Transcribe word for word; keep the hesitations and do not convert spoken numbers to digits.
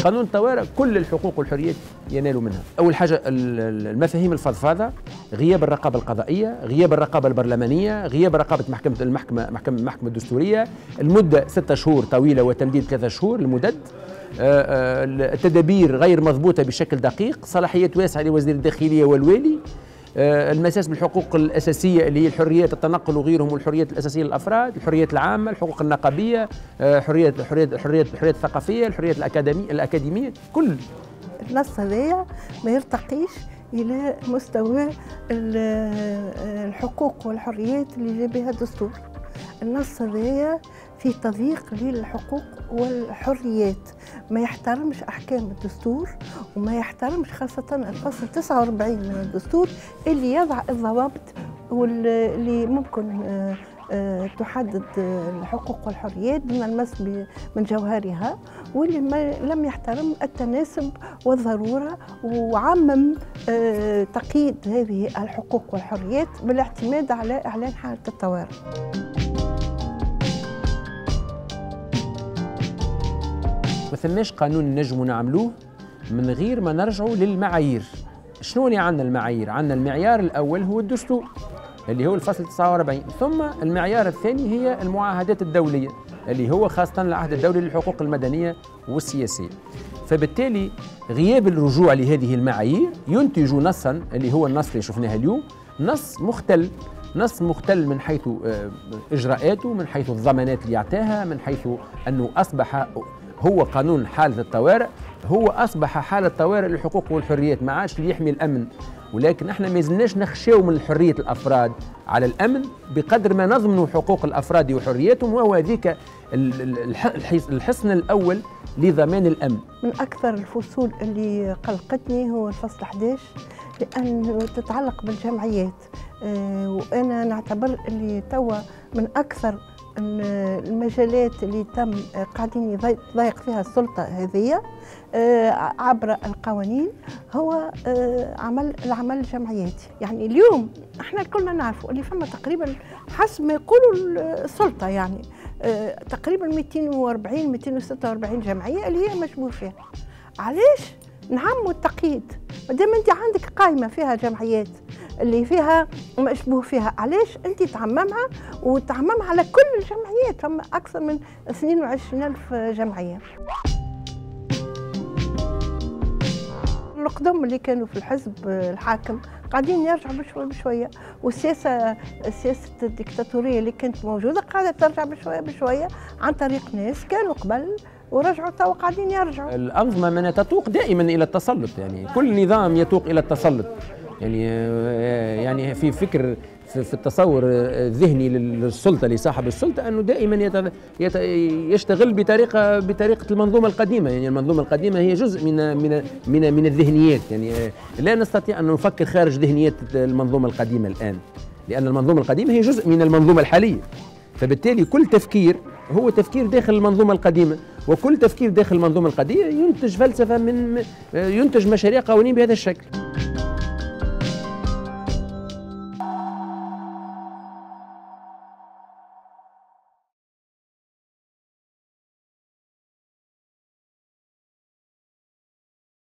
قانون الطوارئ كل الحقوق والحريات ينالوا منها. أول حاجة المفاهيم الفضفاضة، غياب الرقابة القضائية، غياب الرقابة البرلمانية، غياب رقابة محكمة المحكمة محكمة المحكمة الدستورية، المدة ستة شهور طويلة وتمديد ثلاثة شهور المدد، التدابير غير مضبوطة بشكل دقيق، صلاحيات واسعة لوزير الداخلية والوالي، المساس بالحقوق الأساسية اللي هي الحريات التنقل وغيرهم والحريات الأساسية للأفراد، الحريات العامة، الحقوق النقابية، حريات الحريات الحريات الحريات الثقافية، الحريات الأكاديمية الأكاديمية، كل النص هذايا ما يرتقيش إلى مستوى الحقوق والحريات اللي جاب بها الدستور. النص هذايا في تضييق للحقوق والحريات، ما يحترمش أحكام الدستور وما يحترمش خاصة الفصل تسعة وأربعين من الدستور اللي يضع الضوابط واللي ممكن تحدد الحقوق والحريات دون المس من جوهرها، واللي لم يحترم التناسب والضرورة وعمم تقييد هذه الحقوق والحريات بالاعتماد على إعلان حالة الطوارئ. ما ثماش قانون نجموا نعملوه من غير ما نرجعوا للمعايير. شنو اللي عندنا المعايير؟ عندنا المعيار الأول هو الدستور اللي هو الفصل تسعة وأربعين، ثم المعيار الثاني هي المعاهدات الدولية اللي هو خاصة العهد الدولي للحقوق المدنية والسياسية. فبالتالي غياب الرجوع لهذه المعايير ينتج نصا اللي هو النص اللي شفناه اليوم، نص مختل، نص مختل من حيث إجراءاته، من حيث الضمانات اللي يعطاها، من حيث أنه أصبح هو قانون حالة الطوارئ، هو أصبح حالة طوارئ للحقوق والحريات، ما عادش اللي يحمي الأمن. ولكن احنا ما زلناش نخشاو من حرية الأفراد على الأمن بقدر ما نضمنوا حقوق الأفراد وحرياتهم، وهو هذيك الحصن الأول لضمان الأمن. من أكثر الفصول اللي قلقتني هو الفصل أحد عشر لأنه تتعلق بالجمعيات، أه وأنا نعتبر اللي توا من أكثر المجالات اللي تم قاعدين يضايق فيها السلطة هذه عبر القوانين هو عمل العمل الجمعياتي. يعني اليوم احنا كلنا نعرفوا اللي فما تقريبا حسب ما يقولوا السلطة يعني تقريبا مئتين وأربعين مئتين وستة وأربعين جمعية اللي هي مشبوه فيها. علاش نعموا التقييد؟ ما دام انت عندك قائمة فيها جمعيات اللي فيها مشبوه فيها، علاش انت تعممها وتعممها على كل الجمعيات؟ فما اكثر من اثنين وعشرين ألف جمعيه. القدم اللي كانوا في الحزب الحاكم قاعدين يرجعوا بشويه بشويه، والسياسه السياسه الديكتاتوريه اللي كانت موجوده قاعده ترجع بشويه بشويه عن طريق ناس كانوا قبل ورجعوا توا قاعدين يرجعوا. الأنظمة من تتوق دائما إلى التسلط، يعني كل نظام يتوق إلى التسلط. يعني يعني في فكر في التصور الذهني للسلطة لصاحب السلطة أنه دائما يشتغل بطريقة بطريقة المنظومة القديمة. يعني المنظومة القديمة هي جزء من من من من الذهنيات، يعني لا نستطيع أن نفكر خارج ذهنيات المنظومة القديمة الآن، لأن المنظومة القديمة هي جزء من المنظومة الحالية. فبالتالي كل تفكير هو تفكير داخل المنظومة القديمة، وكل تفكير داخل المنظومة القديمة ينتج فلسفة من ينتج مشاريع قوانين بهذا الشكل.